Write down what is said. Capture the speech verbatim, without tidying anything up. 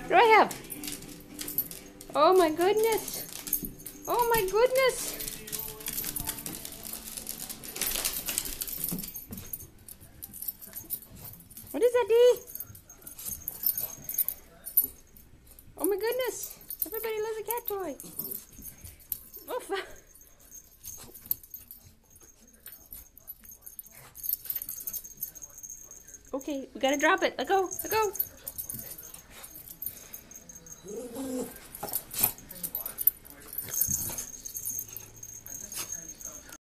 What do I have? Oh my goodness. Oh my goodness. What is that, Dee? Oh my goodness. Everybody loves a cat toy. Oof. Okay, we gotta drop it. Let go. Let go.